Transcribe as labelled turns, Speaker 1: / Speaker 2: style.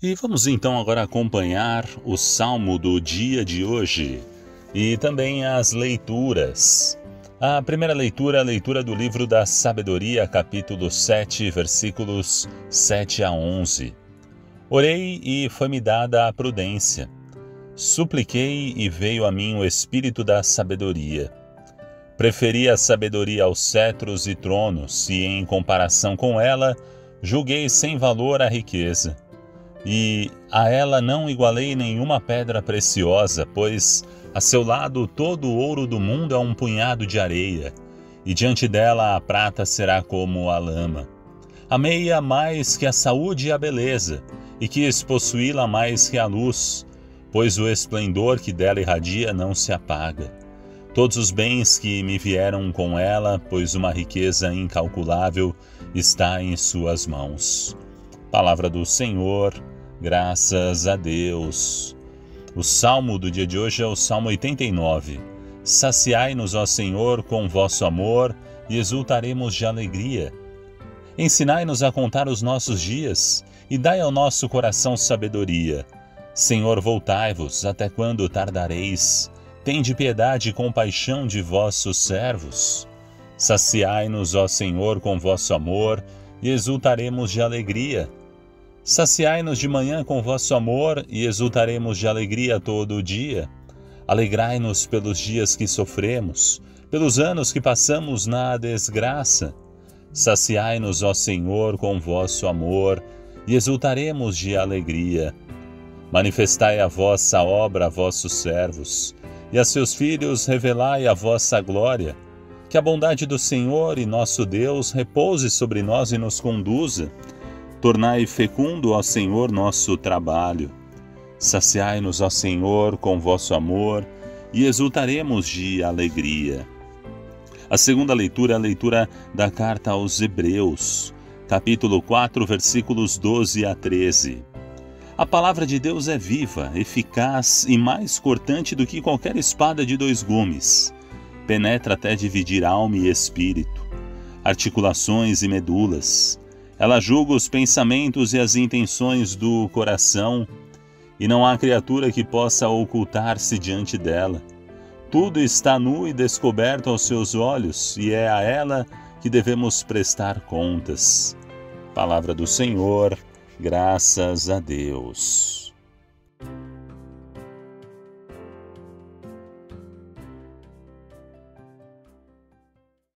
Speaker 1: E vamos então agora acompanhar o salmo do dia de hoje e também as leituras. A primeira leitura é a leitura do livro da Sabedoria, capítulo 7, versículos 7 a 11. Orei e foi-me dada a prudência. Supliquei e veio a mim o espírito da sabedoria. Preferi a sabedoria aos cetros e tronos, e em comparação com ela, julguei sem valor a riqueza. E a ela não igualei nenhuma pedra preciosa, pois a seu lado todo o ouro do mundo é um punhado de areia, e diante dela a prata será como a lama. Amei-a mais que a saúde e a beleza, e quis possuí-la mais que a luz, pois o esplendor que dela irradia não se apaga. Todos os bens que me vieram com ela, pois uma riqueza incalculável está em suas mãos. Palavra do Senhor, graças a Deus. O salmo do dia de hoje é o Salmo 89. Saciai-nos, ó Senhor, com vosso amor e exultaremos de alegria. Ensinai-nos a contar os nossos dias e dai ao nosso coração sabedoria. Senhor, voltai-vos, até quando tardareis? Tende piedade e compaixão de vossos servos. Saciai-nos, ó Senhor, com vosso amor e exultaremos de alegria. Saciai-nos de manhã com vosso amor e exultaremos de alegria todo o dia. Alegrai-nos pelos dias que sofremos, pelos anos que passamos na desgraça. Saciai-nos, ó Senhor, com vosso amor e exultaremos de alegria. Manifestai a vossa obra a vossos servos, e a seus filhos revelai a vossa glória. Que a bondade do Senhor e nosso Deus repouse sobre nós e nos conduza. Tornai fecundo, ó Senhor, nosso trabalho. Saciai-nos, ó Senhor, com vosso amor, e exultaremos de alegria. A segunda leitura é a leitura da carta aos Hebreus, capítulo 4, versículos 12 a 13. A palavra de Deus é viva, eficaz e mais cortante do que qualquer espada de dois gumes. Penetra até dividir alma e espírito, articulações e medulas. Ela julga os pensamentos e as intenções do coração, e não há criatura que possa ocultar-se diante dela. Tudo está nu e descoberto aos seus olhos, e é a ela que devemos prestar contas. Palavra do Senhor, graças a Deus.